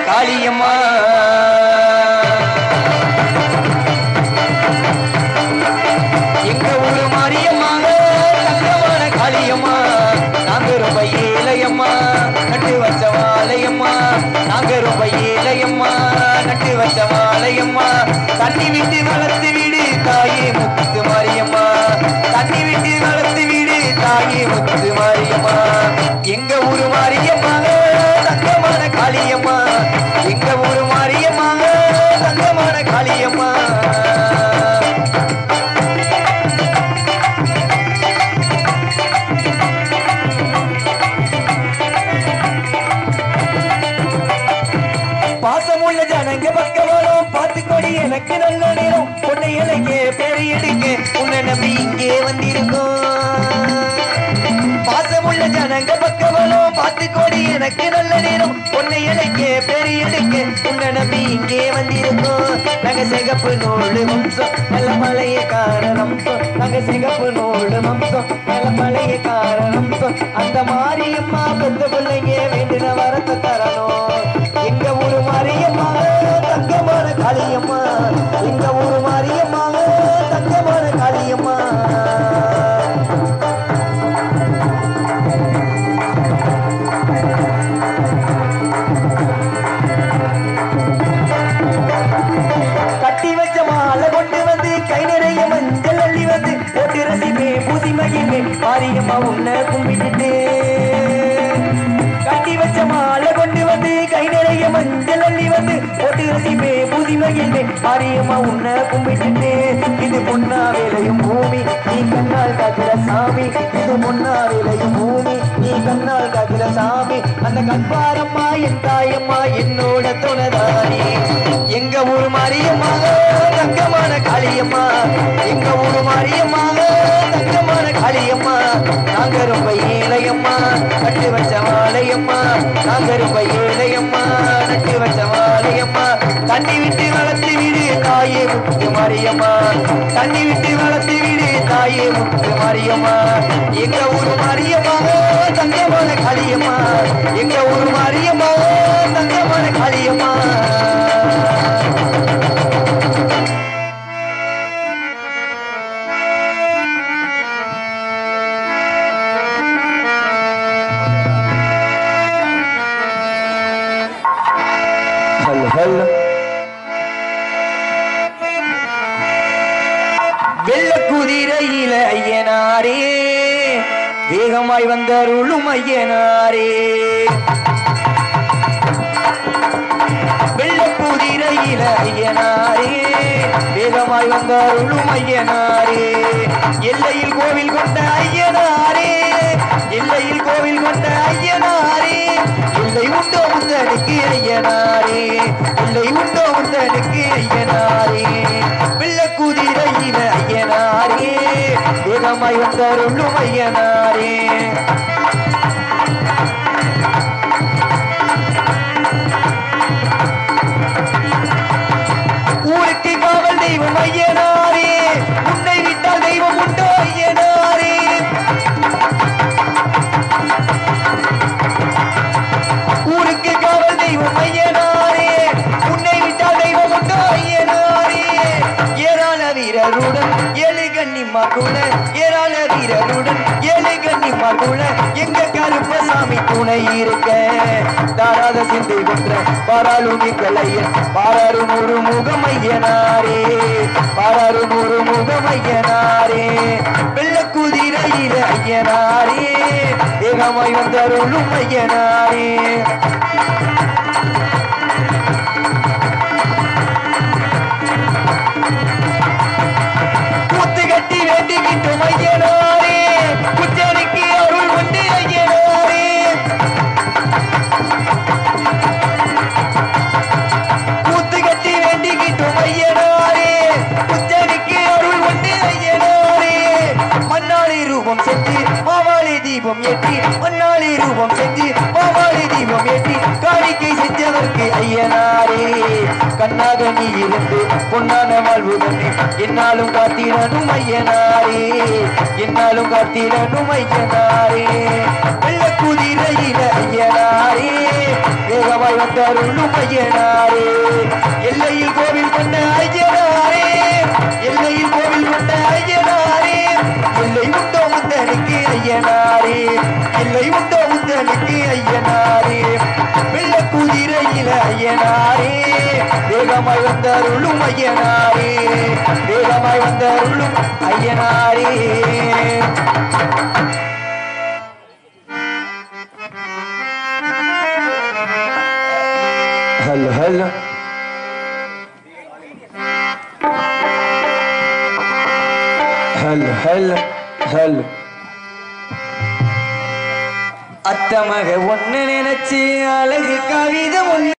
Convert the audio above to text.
காளியம்மா எங்க ஊரு மாரியம்மா தங்கமான காளியம்மா நாங்க ரொம்ப ஏழையம்மா நட்டு வச்ச வாழையம்மா நாங்க ரொம்ப ஏழையம்மா நட்டு வச்ச வாழையம்மா தண்ணி விட்டு வளர்த்து வீடு தாயே முத்து மாரியம்மா தண்ணி விட்டு வளர்த்து வீடு தாயே முத்து மாரியம்மா எங்க ஊரு மாரியம்மா தங்கமான காளியம்மா எங்க ஊரு மாரியம்மா தங்கமான காளியம்மா பாசமுள்ள ஜனங்க பக்கவாலும் பார்த்துக்கொடி எனக்கு நல்ல நேரம் உன்னை எனக்கு பேரை எடுக்க உன்னை நம்பி இங்கே வந்திருக்கோம் பாசமுள்ள ஜனங்க பக்கவாலும் பார்த்துக்கொடி எனக்கு நல்ல நேரம் உன்னை எனக்கு பேரை எடுக்க உன்னை நம்பி இங்கே வந்திருக்கோம் நாங்க சிகப்பு நூலு வம்சம் நல்ல பழைய காரணம்சம் நாங்க சிகப்பு நூலு வம்சம் நல்ல பழைய காரணம்சம் அந்த மாரியம்மா பெத்த பிள்ளைங்க வேண்டின வரத்தை தரணும் எங்க ஊரு மாரியம்மா தங்கமான காளியம்மா எங்க ஊரு மாரியம்மா தங்கமான காளியம்மா கட்டி வச்ச மாலை கொண்டு வந்து கை நிறைய மஞ்சள் அள்ளி வந்து போட்டு ரசிப்பே பூசி மகிழ்வே மாரியம்மா உன்னை கும்பிட்டுட்டு கட்டி வச்ச மாலை கொண்டு வந்து கை நிறைய மஞ்சள் அள்ளி வந்து போட்டு ரசிப்பே பூசி மகிழ்வே மாரியம்மா உன்னை கும்பிட்டுட்டு இது பொன்னா வேலையும் பூமி நீ கண்ணால் காக்கிற சாமி இது பொன்னா வேலையும் பூமி நீ கண்ணால் காக்கிற சாமி அந்த கண்பாரம்மா என் தாயம்மா என்னோட துணைதானே எங்க ஊரு மாரியம்மா தங்கமான காளியம்மா எங்க ஊரு மாரியம்மா தங்கமான காளியம்மா நாங்க ரொம்ப ஏழையம்மா நட்டு வச்ச வாழையம்மா நாங்க ரொம்ப ஏழையம்மா நட்டு வச்ச வாழையம்மா தண்ணி விட்டு வளர்த்து விடு தாயே முத்து மாரியம்மா தண்ணி விட்டு வளர்த்து விடு தாயே முத்து மாரியம்மா எங்க ஊரு மாரியம்மா தங்கமான காளியம்மா எங்க ஊரு மாரியம்மா தங்கமான காளியம்மா வெள்ள குதிரையில ஐயனாரே வேகமாய் வந்தருளும் ஐயனாரே வெள்ள குதிரையில ஐயனாரே வேகமாய் வந்தருளும் ஐயனாரே எல்லையில் கோவில் கொண்ட ஐயனாரே எல்லையில் கோவில் கொண்ட ஐயனாரே எல்லை உண்டோ முந்தனுக்கு ஐயனாரே எல்லை உண்டோ முந்தனுக்கு ஐயனாரே வெள்ள குதிரையில ஐயனாரே வேகமாய் வந்தருளும் ஐயனாரே ஊருக்கு காவல் தெய்வம் ஐயனாரே உன்னை விட்டால் தெய்வம் உண்டோ ஐயனாரே ஊருக்கு காவல் தெய்வம் ஐயனாரே உன்னை விட்டால் தெய்வம் உண்டோ ஐயனாரே ஏராள வீரருடன் ஏழு கன்னிமார்குல ஏராள வீரருடன் ஏழு கன்னிமார்குல எங்க கருப்பசாமி துணை இருக்க தாராத சிந்தை கொன்ற பாராளும் எங்களையன் பாராரு நூறு முகம் ஐயனாரே பாராரு நூறு முகம் ஐயனாரே வெள்ள குதிரையில ஐயனாரே வேகமாய் வந்தருளும் ஐயனாரே கூத்து கட்டி வேண்டிக்கிட்டும் ஐயனாரே குச்சனுக்கு அருள் உண்டு ஐயனாரே கூத்து கட்டி வேண்டிக்கிட்டும் ஐயனாரே குச்சனுக்கு அருள் உண்டு ஐயனாரே மண்ணாளி ரூபம் செஞ்சு மாவாளி தீபம் ஏற்றி மண்ணாளி ரூபம் செஞ்சு மாவாளி தீபம் ஏற்றி காணிக்கை செஞ்சவர்க்கு ஐயனாரே கண்ணாக நீ இருந்து பொன்னான வாழ்வு தன்னை என்னாலும் காத்திரனும் ஐயனாரே என்னாலும் காத்திரனும் ஐயனாரே வெள்ள குதிரையில ஐயனாரே வேகமாய் வந்தாருள்ளும் ஐயனாரே எல்லையில் கோவில் கொண்ட ஐயனாரே எல்லையில் கோவில் கொண்ட ஐயனாரே எல்லை உண்டோ முத்தனுக்கு ஐயனாரே எல்லை உண்டோ முத்தனுக்கு ஐயனாரே வெள்ள குதிரையில ஐயனாரே வேகமாய் வந்தாருள்ளும் ஐயனாரே வேகமாய் வந்தாருள்ளும் ஐயனாரே hello hello hello hello hello அத்தமக ஒன்னு நினைச்சு அழகு கவிதை